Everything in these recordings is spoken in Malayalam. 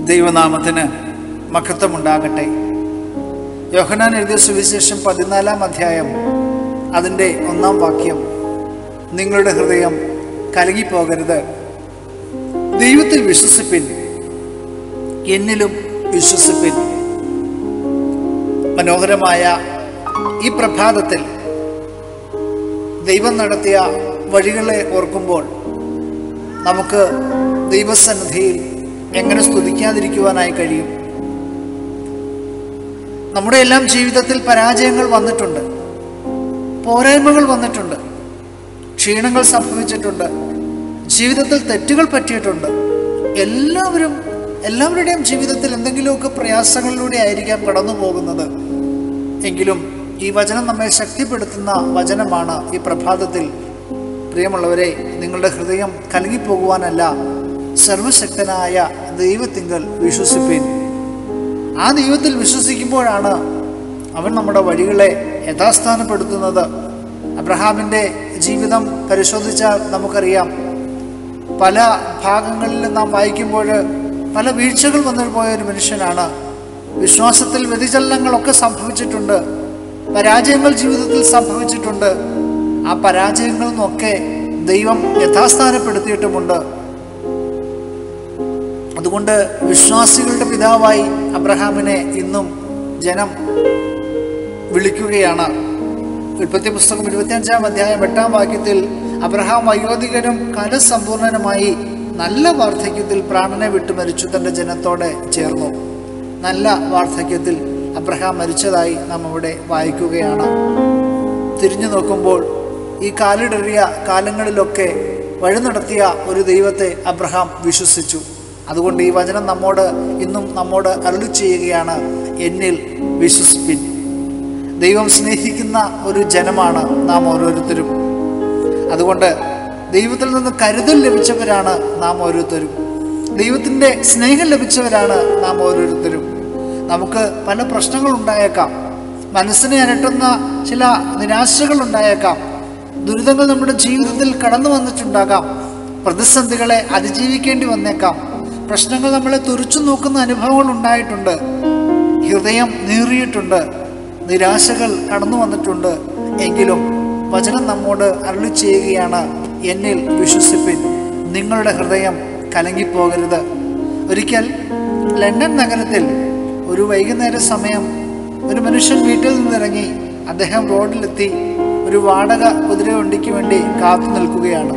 ദൈവനാമത്തിന് മഹത്വമുണ്ടാകട്ടെ. യോഹന്നാൻ എഴുതിയ സുവിശേഷം 14-ാം അധ്യായം അതിൻ്റെ 1-ാം വാക്യം, നിങ്ങളുടെ ഹൃദയം കലങ്ങിപ്പോകരുത്, ദൈവത്തിൽ വിശ്വസിപ്പിൻ, എന്നിലും വിശ്വസിപ്പിൻ. മനോഹരമായ ഈ പ്രഭാതത്തിൽ ദൈവം നടത്തിയ വഴികളെ ഓർക്കുമ്പോൾ നമുക്ക് ദൈവസന്നിധിയിൽ എങ്ങനെ സ്തുതിക്കാതിരിക്കുവാനായി കഴിയും? നമ്മുടെ എല്ലാം ജീവിതത്തിൽ പരാജയങ്ങൾ വന്നിട്ടുണ്ട്, പോരായ്മകൾ വന്നിട്ടുണ്ട്, ക്ഷീണങ്ങൾ സംഭവിച്ചിട്ടുണ്ട്, ജീവിതത്തിൽ തെറ്റുകൾ പറ്റിയിട്ടുണ്ട്. എല്ലാവരുടെയും ജീവിതത്തിൽ എന്തെങ്കിലുമൊക്കെ പ്രയാസങ്ങളിലൂടെ ആയിരിക്കാം കടന്നു പോകുന്നത്. എങ്കിലും ഈ വചനം നമ്മെ ശക്തിപ്പെടുത്തുന്ന വചനമാണ്. ഈ പ്രഭാതത്തിൽ പ്രിയമുള്ളവരെ, നിങ്ങളുടെ ഹൃദയം കലങ്ങിപ്പോകുവാനല്ല, സർവശക്തനായ ദൈവത്തിങ്കൽ വിശ്വസിപ്പിൻ. ആ ദൈവത്തിൽ വിശ്വസിക്കുമ്പോഴാണ് അവൻ നമ്മുടെ വഴികളെ യഥാസ്ഥാനപ്പെടുത്തുന്നത്. അബ്രഹാമിൻ്റെ ജീവിതം പരിശോധിച്ചാൽ നമുക്കറിയാം, പല ഭാഗങ്ങളിൽ നാം വായിക്കുമ്പോൾ പല വീഴ്ചകൾ വന്നു പോയ ഒരു മനുഷ്യനാണ്. വിശ്വാസത്തിൽ വ്യതിചലനങ്ങളൊക്കെ സംഭവിച്ചിട്ടുണ്ട്, പരാജയങ്ങൾ ജീവിതത്തിൽ സംഭവിച്ചിട്ടുണ്ട്. ആ പരാജയങ്ങളിൽ നിന്നൊക്കെ ദൈവം യഥാസ്ഥാനപ്പെടുത്തിയിട്ടുമുണ്ട്. അതുകൊണ്ട് വിശ്വാസികളുടെ പിതാവായി അബ്രഹാമിനെ ഇന്നും ജനം വിളിക്കുകയാണ്. ഉൽപ്പത്തി പുസ്തകം 25-ാം അധ്യായം 8-ാം വാക്യത്തിൽ, അബ്രഹാം വയോധികനും കാലസമ്പൂർണനുമായി നല്ല വാർദ്ധക്യത്തിൽ പ്രാണനെ വിട്ടു മരിച്ചു, തൻ്റെ ജനത്തോടെ ചേർന്നു. നല്ല വാർദ്ധക്യത്തിൽ അബ്രഹാം മരിച്ചതായി നാം അവിടെ വായിക്കുകയാണ്. തിരിഞ്ഞു നോക്കുമ്പോൾ ഈ കാലിടറിയ കാലങ്ങളിലൊക്കെ വഴി നടത്തിയ ഒരു ദൈവത്തെ അബ്രഹാം വിശ്വസിച്ചു. അതുകൊണ്ട് ഈ വചനം ഇന്നും നമ്മോട് അരുളി ചെയ്യുകയാണ്, എന്നിൽ വിശ്വസിപ്പിൻ. ദൈവം സ്നേഹിക്കുന്ന ഒരു ജനമാണ് നാം ഓരോരുത്തരും. അതുകൊണ്ട് ദൈവത്തിൽ നിന്ന് കരുതൽ ലഭിച്ചവരാണ് നാം ഓരോരുത്തരും. ദൈവത്തിൻ്റെ സ്നേഹം ലഭിച്ചവരാണ് നാം ഓരോരുത്തരും. നമുക്ക് പല പ്രശ്നങ്ങളുണ്ടായേക്കാം, മനസ്സിനെ അലട്ടുന്ന ചില നിരാശകൾ ഉണ്ടായേക്കാം, ദുരിതങ്ങൾ നമ്മുടെ ജീവിതത്തിൽ കടന്നു വന്നിട്ടുണ്ടാകാം, പ്രതിസന്ധികളെ അതിജീവിക്കേണ്ടി വന്നേക്കാം, പ്രശ്നങ്ങൾ നമ്മളെ തുറിച്ചു നോക്കുന്ന അനുഭവങ്ങൾ ഉണ്ടായിട്ടുണ്ട്, ഹൃദയം നീറിയിട്ടുണ്ട്, നിരാശകൾ കടന്നു വന്നിട്ടുണ്ട്. എങ്കിലും വചനം നമ്മോട് അരുളി ചെയ്യുകയാണ്, എന്നിൽ വിശ്വസിപ്പിൻ, നിങ്ങളുടെ ഹൃദയം കലങ്ങിപ്പോകരുത്. ഒരിക്കൽ ലണ്ടൻ നഗരത്തിൽ ഒരു വൈകുന്നേര സമയം ഒരു മനുഷ്യൻ വീട്ടിൽ നിന്നിറങ്ങി അദ്ദേഹം റോഡിലെത്തി ഒരു വാടക കുതിരവണ്ടിക്ക് വേണ്ടി കാത്തു നിൽക്കുകയാണ്.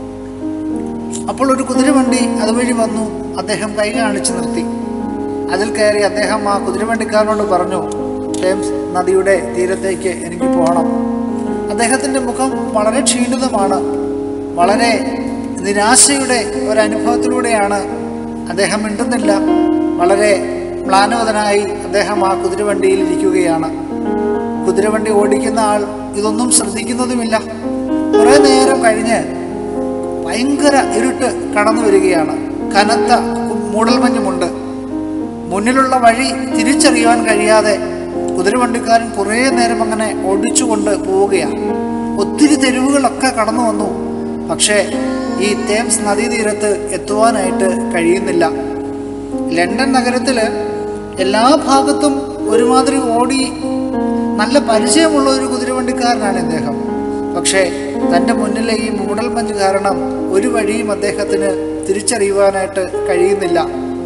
അപ്പോൾ ഒരു കുതിരവണ്ടി അതുവഴി വന്നു. അദ്ദേഹം കൈ കാണിച്ചു നിർത്തി. അതിൽ കയറി അദ്ദേഹം ആ കുതിരവണ്ടിക്കാരനോട് പറഞ്ഞു, ടേംസ് നദിയുടെ തീരത്തേക്ക് എനിക്ക് പോകണം. അദ്ദേഹത്തിൻ്റെ മുഖം വളരെ ക്ഷീണിതമാണ്, വളരെ നിരാശയുടെ ഒരനുഭവത്തിലൂടെയാണ്. അദ്ദേഹം മിണ്ടുന്നില്ല, വളരെ മ്ലാനവതനായി അദ്ദേഹം ആ കുതിരവണ്ടിയിൽ ഇരിക്കുകയാണ്. കുതിരവണ്ടി ഓടിക്കുന്ന ആൾ ഇതൊന്നും ശ്രദ്ധിക്കുന്നതുമില്ല. കുറേ നേരം കഴിഞ്ഞ് ഭയങ്കര ഇരുട്ട് കടന്നു വരികയാണ്. കനത്ത മൂടൽമഞ്ഞുമുണ്ട്. മുന്നിലുള്ള വഴി തിരിച്ചറിയുവാൻ കഴിയാതെ കുതിരവണ്ടിക്കാരൻ കുറേ നേരം അങ്ങനെ ഓടിച്ചുകൊണ്ട് പോവുകയാണ്. ഒത്തിരി തെരുവുകളൊക്കെ കടന്നു വന്നു. പക്ഷേ ഈ തേംസ് നദീതീരത്ത് എത്തുവാനായിട്ട് കഴിയുന്നില്ല. ലണ്ടൻ നഗരത്തിൽ എല്ലാ ഭാഗത്തും ഒരുമാതിരി ഓടി നല്ല പരിചയമുള്ള ഒരു കുതിരവണ്ടിക്കാരനാണ് ഇദ്ദേഹം. പക്ഷേ തൻ്റെ മുന്നിലെ ഈ മൂടൽമഞ്ഞ് കാരണം ഒരു വഴിയും അദ്ദേഹത്തിന് തിരിച്ചറിയുവാനായിട്ട് കഴിയുന്നില്ല.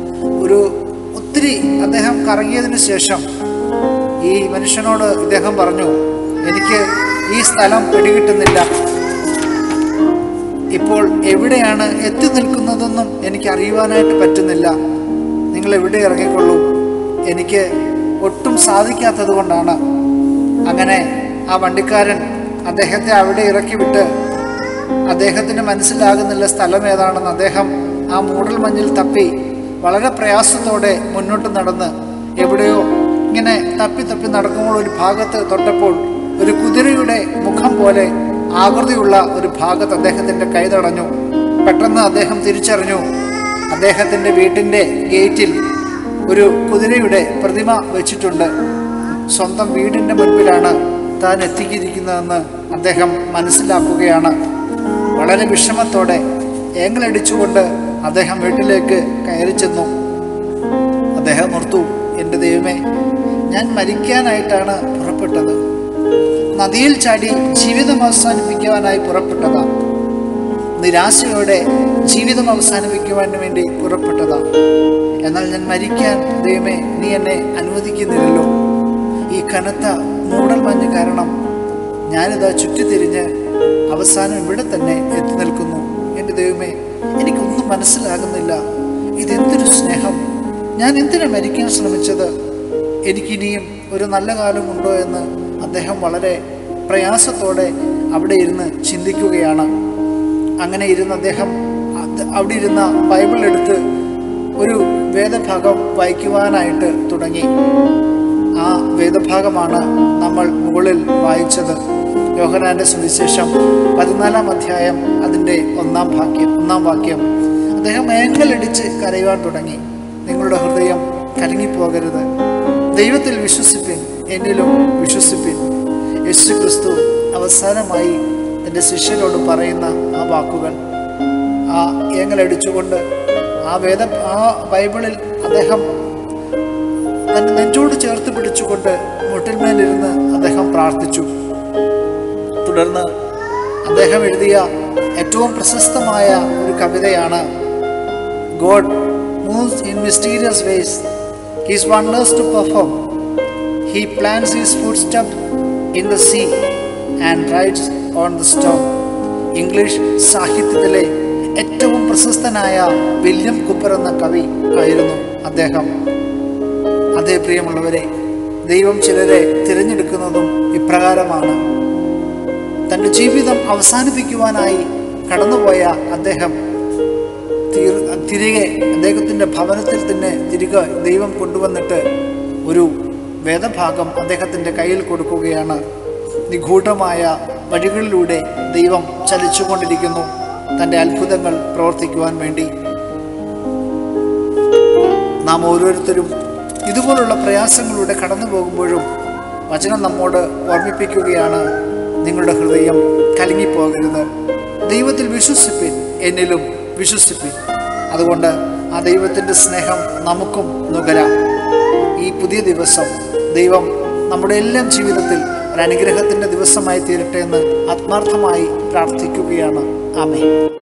ഒത്തിരി അദ്ദേഹം കറങ്ങിയതിന് ശേഷം ഈ മനുഷ്യനോട് ഇദ്ദേഹം പറഞ്ഞു, എനിക്ക് ഈ സ്ഥലം പിടികിട്ടുന്നില്ല, ഇപ്പോൾ എവിടെയാണ് എത്തി നിൽക്കുന്നതെന്നും എനിക്ക് അറിയുവാനായിട്ട് പറ്റുന്നില്ല, നിങ്ങൾ എവിടെ ഇറങ്ങിക്കൊള്ളൂ, എനിക്ക് ഒട്ടും സാധിക്കാത്തത് കൊണ്ടാണ്. അങ്ങനെ ആ വണ്ടിക്കാരൻ അദ്ദേഹത്തെ അവിടെ ഇറക്കി വിട്ട് അദ്ദേഹത്തിന് മനസ്സിലാകുന്നില്ല സ്ഥലം ഏതാണെന്ന്. അദ്ദേഹം ആ മൂടൽമഞ്ഞിൽ തപ്പി വളരെ പ്രയാസത്തോടെ മുന്നോട്ട് നടന്ന് എവിടെയോ ഇങ്ങനെ തപ്പി നടക്കുമ്പോൾ ഒരു ഭാഗത്ത് തൊട്ടപ്പോൾ ഒരു കുതിരയുടെ മുഖം പോലെ ആകൃതിയുള്ള ഒരു ഭാഗത്ത് അദ്ദേഹത്തിൻ്റെ കൈ തടഞ്ഞു. പെട്ടെന്ന് അദ്ദേഹം തിരിച്ചറിഞ്ഞു, അദ്ദേഹത്തിൻ്റെ വീട്ടിൻ്റെ ഗേറ്റിൽ ഒരു കുതിരയുടെ പ്രതിമ വെച്ചിട്ടുണ്ട്. സ്വന്തം വീടിൻ്റെ മുൻപിലാണ് താൻ എത്തിയിരിക്കുന്നതെന്ന് അദ്ദേഹം മനസ്സിലാക്കുകയാണ്. വളരെ വിഷമത്തോടെ ഏങ്ങലടിച്ചുകൊണ്ട് അദ്ദേഹം വീട്ടിലേക്ക് കയറി ചെന്നു. അദ്ദേഹം ഓർത്തു, എൻ്റെ ദൈവമേ, ഞാൻ മരിക്കാനായിട്ടാണ് പുറപ്പെട്ടത്. നദിയിൽ ചാടി ജീവിതം അവസാനിപ്പിക്കുവാനായി പുറപ്പെട്ടതാ. നിരാശയോടെ ജീവിതം അവസാനിപ്പിക്കുവാൻ വേണ്ടി പുറപ്പെട്ടതാ. എന്നാൽ ഞാൻ മരിക്കാൻ ദൈവമേ നീ എന്നെ അനുവദിക്കുന്നില്ലല്ലോ. ഈ കനത്ത മൂടൽമഞ്ഞ് കാരണം ഞാനിതാ ചുറ്റിത്തിരിഞ്ഞ് അവസാനം ഇവിടെ തന്നെ എത്തി നിൽക്കുന്നു. എൻ്റെ ദൈവമേ, എനിക്കൊന്നും മനസ്സിലാകുന്നില്ല. ഇതെന്തൊരു സ്നേഹം! ഞാൻ എന്തിനാ മരിക്കാൻ ശ്രമിച്ചത്? എനിക്കിനിയും ഒരു നല്ല കാലമുണ്ടോ എന്ന് അദ്ദേഹം വളരെ പ്രയാസത്തോടെ അവിടെ ഇരുന്ന് ചിന്തിക്കുകയാണ്. അങ്ങനെ ഇരുന്ന് അദ്ദേഹം അവിടെ ഇരുന്ന ബൈബിൾ എടുത്ത് ഒരു വേദഭാഗം വായിക്കുവാനായിട്ട് തുടങ്ങി. ആ വേദഭാഗമാണ് നമ്മൾ മുകളിൽ വായിച്ചത്. യോഹന്നാന്റെ സുവിശേഷം 14-ാം അധ്യായം അതിൻ്റെ 1-ാം വാക്യം. അദ്ദേഹം മേങ്ങലടിച്ച് കരയുവാൻ തുടങ്ങി. നിങ്ങളുടെ ഹൃദയം കലങ്ങിപ്പോകരുത്. ദൈവത്തിൽ വിശ്വസിപ്പിൻ, എന്നിലും വിശ്വസിപ്പിൻ. യേശു ക്രിസ്തു അവസാനമായി തൻ്റെ ശിഷ്യരോട് പറയുന്ന ആ വാക്കുകൾ, ആ ഏങ്ങലടിച്ചുകൊണ്ട് ആ ബൈബിളിൽ അദ്ദേഹം തൻ്റെ നെഞ്ചോട് ചേർത്ത് പിടിച്ചുകൊണ്ട് മുട്ടിന്മേലിരുന്ന് അദ്ദേഹം പ്രാർത്ഥിച്ചു. തുടർന്ന് അദ്ദേഹം എഴുതിയ ഏറ്റവും പ്രശസ്തമായ ഒരു കവിതയാണ് God moves in mysterious ways, His wonders to perform. He plants His footstep in the sea and rides on the storm. English സാഹിത്യത്തിലെ ഏറ്റവും പ്രശസ്തനായ വില്യം കൂപ്പർ എന്ന കവി ആയിരുന്നു അദ്ദേഹം. അതേ പ്രിയമുള്ളവരെ, ദൈവം ചിലരെ തിരഞ്ഞെടുക്കുന്നതും ഇപ്രകാരമാണ്. തൻ്റെ ജീവിതം അവസാനിപ്പിക്കുവാനായി കടന്നുപോയ അദ്ദേഹം തിരികെ അദ്ദേഹത്തിൻ്റെ ഭവനത്തിൽ തന്നെ തിരികെ ദൈവം കൊണ്ടുവന്നിട്ട് ഒരു വേദഭാഗം അദ്ദേഹത്തിൻ്റെ കയ്യിൽ കൊടുക്കുകയാണ്. നിഗൂഢമായ വഴികളിലൂടെ ദൈവം ചലിച്ചുകൊണ്ടിരിക്കുന്നു തൻ്റെ അത്ഭുതങ്ങൾ പ്രവർത്തിക്കുവാൻ വേണ്ടി. നാം ഓരോരുത്തരും ഇതുപോലുള്ള പ്രയാസങ്ങളിലൂടെ കടന്നു പോകുമ്പോഴും വചനം നമ്മോട് ഓർമ്മിപ്പിക്കുകയാണ്, നിങ്ങളുടെ ഹൃദയം കലങ്ങിപ്പോകരുത്. ദൈവത്തിൽ വിശ്വസിപ്പിൻ, എന്നിലും വിശ്വസിപ്പിൻ. അതുകൊണ്ട് ആ ദൈവത്തിൻ്റെ സ്നേഹം നമുക്കും നുകരാം. ഈ പുതിയ ദിവസം ദൈവം നമ്മുടെ എല്ലാം ജീവിതത്തിൽ ഒരു അനുഗ്രഹത്തിൻ്റെ ദിവസമായി തീരട്ടെ എന്ന് ആത്മാർത്ഥമായി പ്രാർത്ഥിക്കുകയാണ്. ആമേൻ.